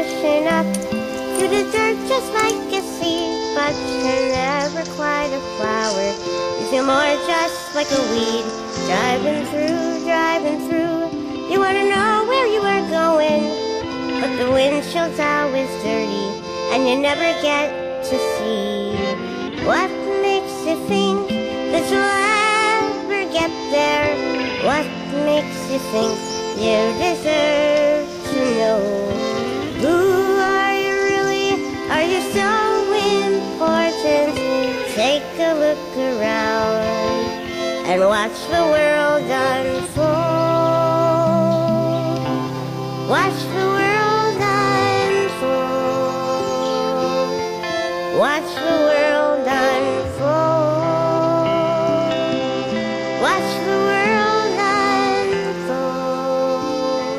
pushing up through the dirt just like a seed, but you're never quite a flower. You feel more just like a weed, driving through. You want to know where you are going, but the windshield's always dirty, and you never get to see. What makes you think that you'll ever get there? What makes you think you deserve to know? Who are you really? Are you so important? Take a look around and watch the world unfold. Watch the world unfold. Watch the world unfold. Watch the world unfold.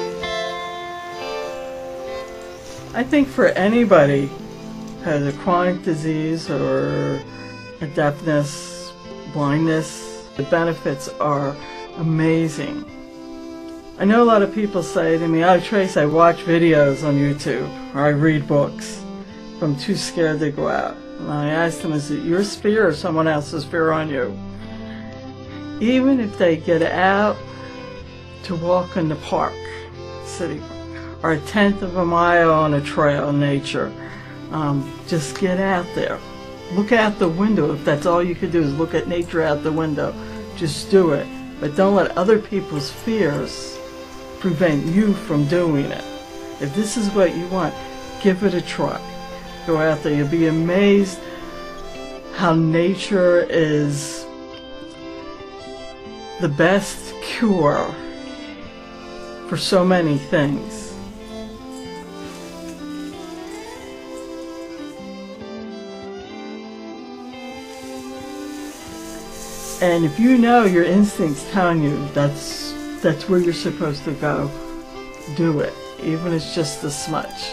I think for anybody who has a chronic disease or a deafness, blindness, the benefits are amazing. I know a lot of people say to me, "Oh, Trace, I watch videos on YouTube or I read books, but I'm too scared to go out." And I ask them, is it your fear or someone else's fear on you? Even if they get out to walk in the park, city park, or a tenth of a mile on a trail in nature, just get out there. Look out the window. If that's all you could do is look at nature out the window, just do it. But don't let other people's fears prevent you from doing it. If this is what you want, give it a try. Go out there. You'll be amazed how nature is the best cure for so many things. And if you know your instincts telling you that's where you're supposed to go, do it, even if it's just this much.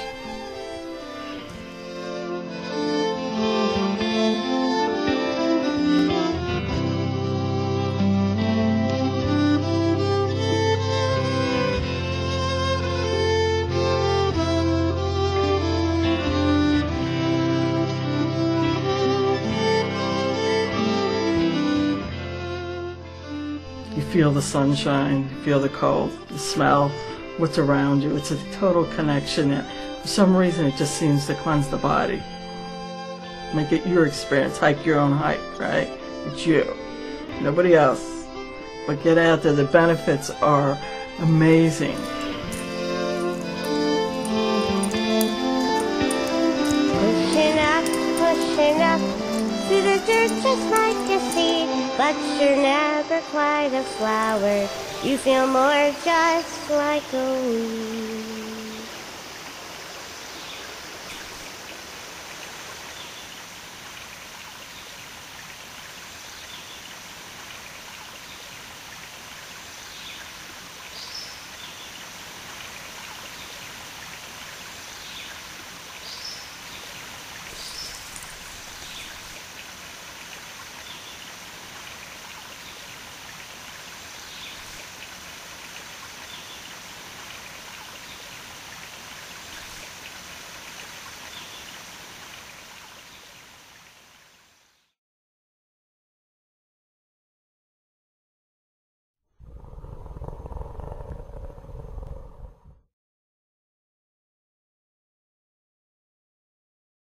You feel the sunshine, you feel the cold, the smell, what's around you. It's a total connection. And for some reason, it just seems to cleanse the body. Make it your experience. Hike your own hike, right? It's you, nobody else. But get out there. The benefits are amazing. Pushing up through the dirt just like a seed, but you're never quite a flower. You feel more just like a weed.